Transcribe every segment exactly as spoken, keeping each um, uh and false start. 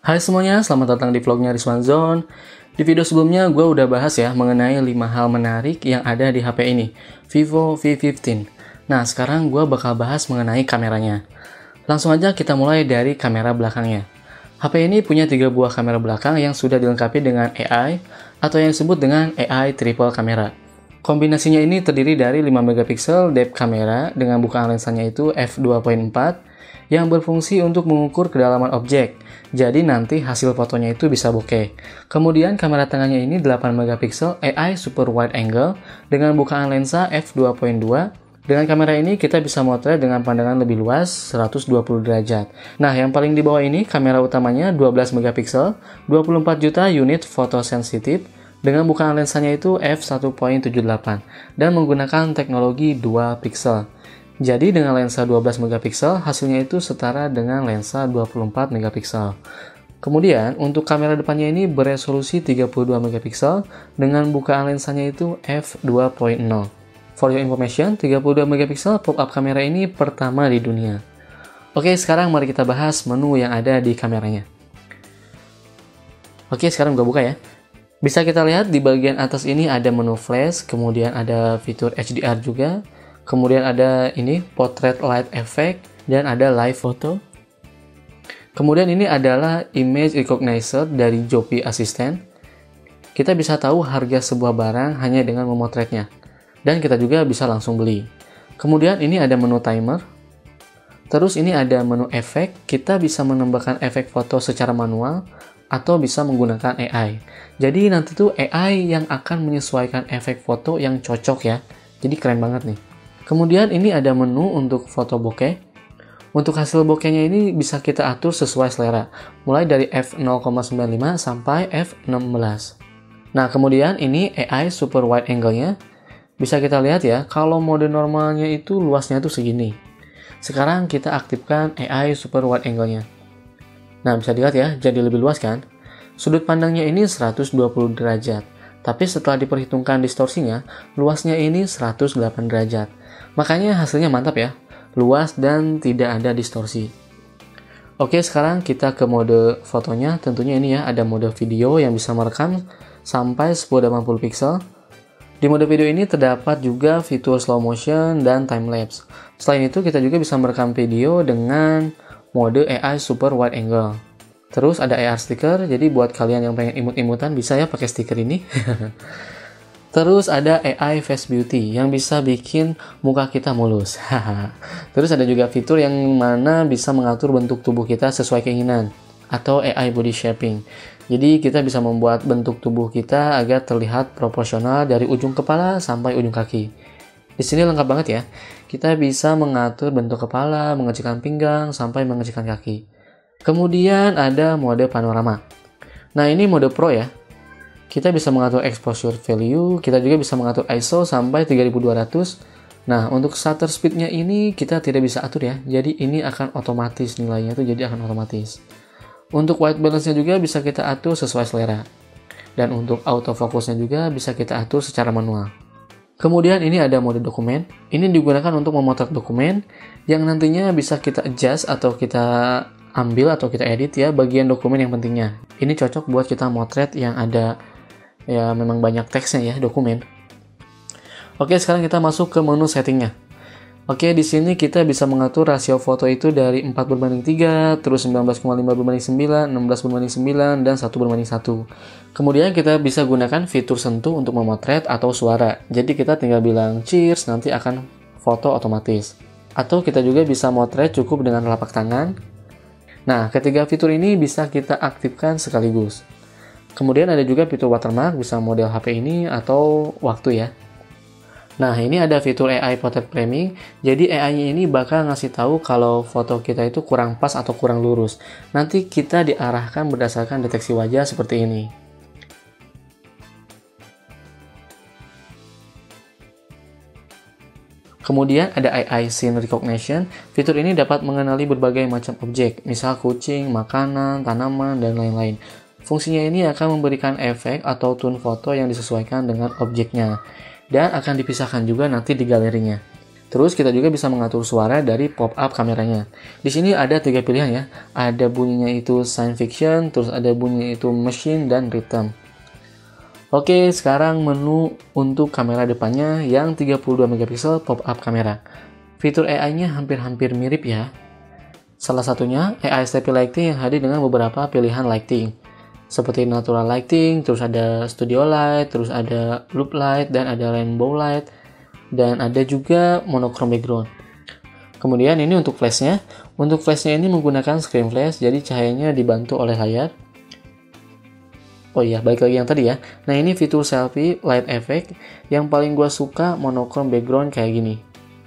Hai semuanya, selamat datang di vlognya Rizwan Zone. Di video sebelumnya gue udah bahas ya mengenai lima hal menarik yang ada di H P ini, Vivo V lima belas. Nah sekarang gue bakal bahas mengenai kameranya. Langsung aja kita mulai dari kamera belakangnya. H P ini punya tiga buah kamera belakang yang sudah dilengkapi dengan A I atau yang disebut dengan A I triple camera. Kombinasinya ini terdiri dari lima megapiksel depth kamera dengan bukaan lensanya itu f dua koma empat yang berfungsi untuk mengukur kedalaman objek. Jadi nanti hasil fotonya itu bisa bokeh. Kemudian kamera tengahnya ini delapan megapiksel A I super wide angle dengan bukaan lensa f dua koma dua. Dengan kamera ini kita bisa motret dengan pandangan lebih luas seratus dua puluh derajat. Nah, yang paling di bawah ini kamera utamanya dua belas megapiksel, dua puluh empat juta unit fotosensitif dengan bukaan lensanya itu f satu koma tujuh delapan dan menggunakan teknologi dua piksel. Jadi dengan lensa dua belas megapiksel hasilnya itu setara dengan lensa dua puluh empat megapiksel. Kemudian untuk kamera depannya ini beresolusi tiga puluh dua megapiksel dengan bukaan lensanya itu f dua koma nol. For your information, tiga puluh dua megapiksel pop-up kamera ini pertama di dunia. Oke, sekarang mari kita bahas menu yang ada di kameranya. Oke, sekarang gue buka ya. Bisa kita lihat di bagian atas ini ada menu flash, kemudian ada fitur H D R juga. Kemudian ada ini portrait light effect dan ada live photo. Kemudian ini adalah image recognizer dari Joby Assistant. Kita bisa tahu harga sebuah barang hanya dengan memotretnya. Dan kita juga bisa langsung beli. Kemudian ini ada menu timer. Terus ini ada menu efek. Kita bisa menambahkan efek foto secara manual atau bisa menggunakan A I. Jadi nanti tuh A I yang akan menyesuaikan efek foto yang cocok ya. Jadi keren banget nih. Kemudian ini ada menu untuk foto bokeh. Untuk hasil bokehnya ini bisa kita atur sesuai selera, mulai dari f nol koma sembilan lima sampai f enam belas. Nah, kemudian ini A I super wide angle-nya. Bisa kita lihat ya, kalau mode normalnya itu luasnya tuh segini. Sekarang kita aktifkan A I super wide angle-nya. Nah, bisa dilihat ya, jadi lebih luas kan? Sudut pandangnya ini seratus dua puluh derajat. Tapi setelah diperhitungkan distorsinya, luasnya ini seratus delapan derajat. Makanya hasilnya mantap ya, luas dan tidak ada distorsi. Oke, sekarang kita ke mode fotonya. Tentunya ini ya, ada mode video yang bisa merekam sampai seribu delapan puluh piksel. Di mode video ini terdapat juga fitur slow motion dan time lapse. Selain itu, kita juga bisa merekam video dengan mode A I super wide angle. Terus ada A R sticker, jadi buat kalian yang pengen imut-imutan bisa ya pakai stiker ini. Terus ada A I Face Beauty yang bisa bikin muka kita mulus. Terus ada juga fitur yang mana bisa mengatur bentuk tubuh kita sesuai keinginan atau A I Body Shaping. Jadi kita bisa membuat bentuk tubuh kita agar terlihat proporsional dari ujung kepala sampai ujung kaki. Di sini lengkap banget ya. Kita bisa mengatur bentuk kepala, mengecilkan pinggang sampai mengecilkan kaki. Kemudian ada mode panorama. Nah, ini mode Pro ya. Kita bisa mengatur exposure value, kita juga bisa mengatur I S O sampai tiga ribu dua ratus. Nah, untuk shutter speed-nya ini kita tidak bisa atur ya. Jadi ini akan otomatis nilainya tuh, jadi akan otomatis. Untuk white balance-nya juga bisa kita atur sesuai selera. Dan untuk autofocus-nya juga bisa kita atur secara manual. Kemudian ini ada mode dokumen. Ini digunakan untuk memotret dokumen yang nantinya bisa kita adjust atau kita ambil atau kita edit ya bagian dokumen yang pentingnya. Ini cocok buat kita motret yang ada ya memang banyak teksnya ya dokumen. Oke, sekarang kita masuk ke menu settingnya. Oke, di sini kita bisa mengatur rasio foto itu dari empat berbanding tiga, terus sembilan belas koma lima berbanding sembilan, enam belas berbanding sembilan, dan satu berbanding satu. Kemudian kita bisa gunakan fitur sentuh untuk memotret atau suara. Jadi kita tinggal bilang cheers, nanti akan foto otomatis. Atau kita juga bisa motret cukup dengan telapak tangan. Nah, ketiga fitur ini bisa kita aktifkan sekaligus. Kemudian ada juga fitur watermark, bisa model H P ini atau waktu ya. Nah, ini ada fitur A I portrait framing. Jadi A I-nya ini bakal ngasih tahu kalau foto kita itu kurang pas atau kurang lurus. Nanti kita diarahkan berdasarkan deteksi wajah seperti ini. Kemudian ada A I Scene Recognition. Fitur ini dapat mengenali berbagai macam objek, misal kucing, makanan, tanaman, dan lain-lain. Fungsinya ini akan memberikan efek atau tone foto yang disesuaikan dengan objeknya dan akan dipisahkan juga nanti di galerinya. Terus kita juga bisa mengatur suara dari pop-up kameranya. Di sini ada tiga pilihan ya. Ada bunyinya itu science fiction, terus ada bunyinya itu machine dan rhythm. Oke, sekarang menu untuk kamera depannya yang tiga puluh dua megapiksel pop-up kamera. Fitur A I-nya hampir-hampir mirip ya. Salah satunya A I Steppy Lighting yang hadir dengan beberapa pilihan lighting. Seperti natural lighting, terus ada studio light, terus ada loop light, dan ada rainbow light. Dan ada juga monochrome background. Kemudian ini untuk flashnya. Untuk flashnya ini menggunakan screen flash, jadi cahayanya dibantu oleh layar. Oh iya, balik lagi yang tadi ya. Nah ini fitur selfie light effect. Yang paling gue suka monochrome background kayak gini.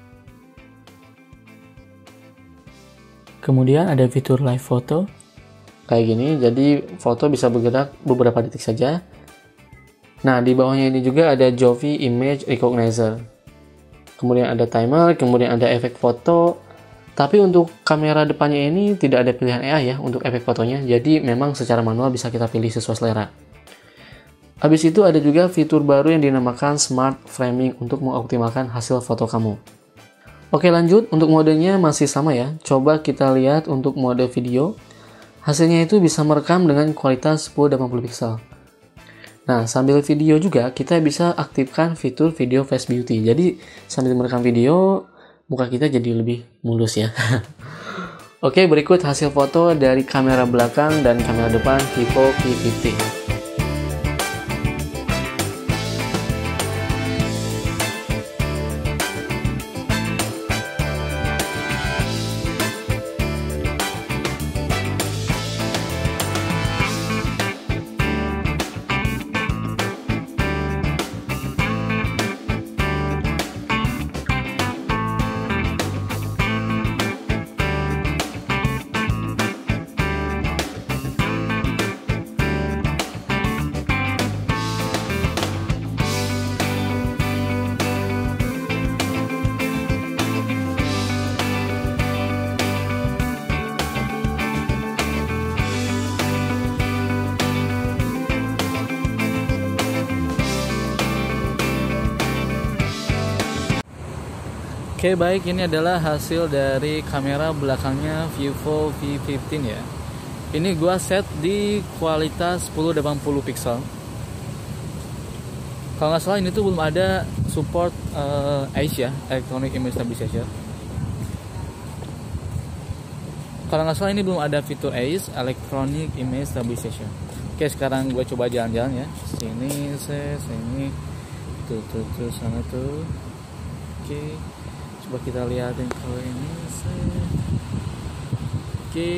Kemudian ada fitur live photo. Kayak gini, jadi foto bisa bergerak beberapa detik saja. Nah di bawahnya ini juga ada Jovi Image Recognizer. Kemudian ada timer, kemudian ada efek foto. Tapi untuk kamera depannya ini tidak ada pilihan A I ya untuk efek fotonya. Jadi memang secara manual bisa kita pilih sesuai selera. Habis itu ada juga fitur baru yang dinamakan Smart Framing untuk mengoptimalkan hasil foto kamu. Oke lanjut, untuk modenya masih sama ya. Coba kita lihat untuk mode video. Hasilnya itu bisa merekam dengan kualitas sepuluh delapan puluh piksel. Nah, sambil video juga, kita bisa aktifkan fitur video face beauty. Jadi, sambil merekam video, muka kita jadi lebih mulus ya. Oke, berikut hasil foto dari kamera belakang dan kamera depan Vivo V lima puluh. Oke baik, ini adalah hasil dari kamera belakangnya Vivo V lima belas ya. Ini gua set di kualitas sepuluh delapan puluh piksel. Kalau nggak salah ini tuh belum ada support uh, A I S ya, Electronic Image Stabilization. Kalau nggak salah ini belum ada fitur A I S, Electronic Image Stabilization. Oke sekarang gue coba jalan-jalan ya. Sini, sini, tuh, tuh, tuh, sana tuh. Oke. Coba kita lihatin kalau ini. Oke.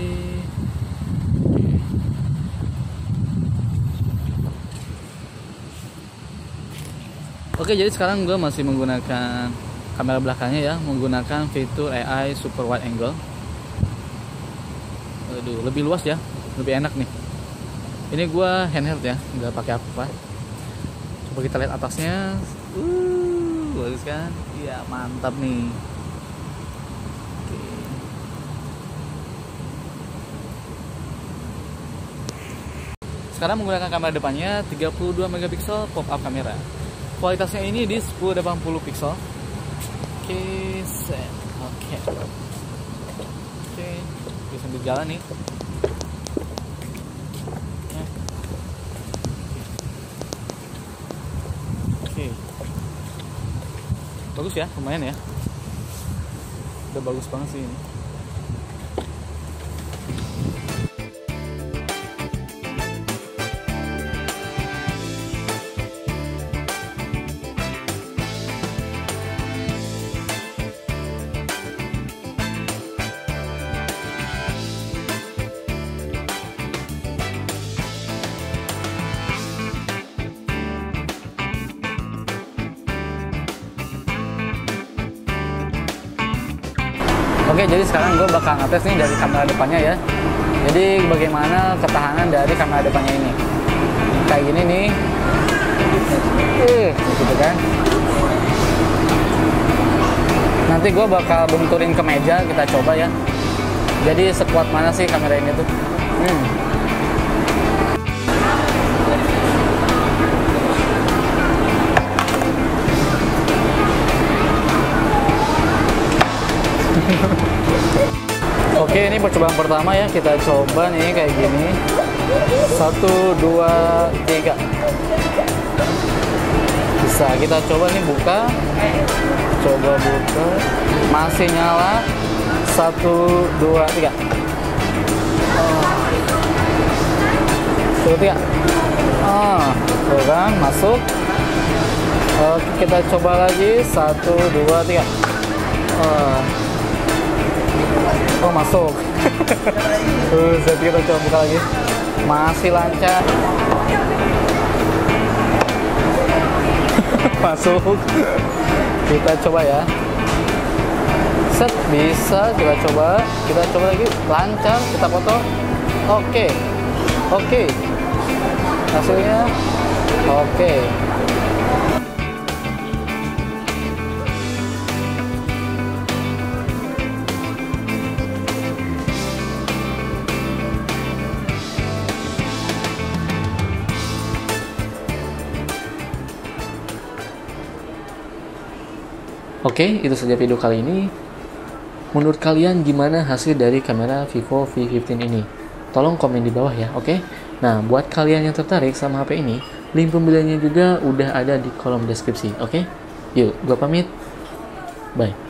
Oke, jadi sekarang gue masih menggunakan kamera belakangnya ya, menggunakan fitur A I Super Wide Angle. Aduh, lebih luas ya, lebih enak nih. Ini gue handheld ya, nggak pakai apa-apa. Coba kita lihat atasnya. Uh, bagus kan? Iya, mantap nih. Oke. Sekarang menggunakan kamera depannya tiga puluh dua megapiksel pop-up kamera. Kualitasnya ini di sepuluh delapan puluh piksel. Oke, set. Oke. Oke, bisa sambil jalan nih. Oke. Bagus ya, lumayan ya. Udah bagus banget sih ini. Oke, jadi sekarang gue bakal ngetes nih dari kamera depannya ya. Jadi bagaimana ketahanan dari kamera depannya ini. Kayak gini nih. Eh, gitu kan. Nanti gue bakal benturin ke meja, kita coba ya. Jadi sekuat mana sih kamera ini tuh. Hmm. Oke, ini percobaan pertama ya, kita coba nih kayak gini. Satu, dua, tiga. Bisa, kita coba nih buka. Coba buka. Masih nyala. Satu, dua, tiga. Satu, tiga. Ah, tuh kan, masuk. Oke, kita coba lagi. Satu, dua, tiga. Ah. Oh, masuk. Tuh, jadi kita coba buka lagi. Masih lancar. Masuk. Kita coba ya. Set, bisa. Kita coba. Kita coba lagi. Lancar. Kita foto. Oke. Oke. Hasilnya. Oke. Oke, itu saja video kali ini. Menurut kalian gimana hasil dari kamera Vivo V lima belas ini? Tolong komen di bawah ya, oke? Nah, buat kalian yang tertarik sama H P ini, link pembeliannya juga udah ada di kolom deskripsi, oke? Yuk, gua pamit. Bye.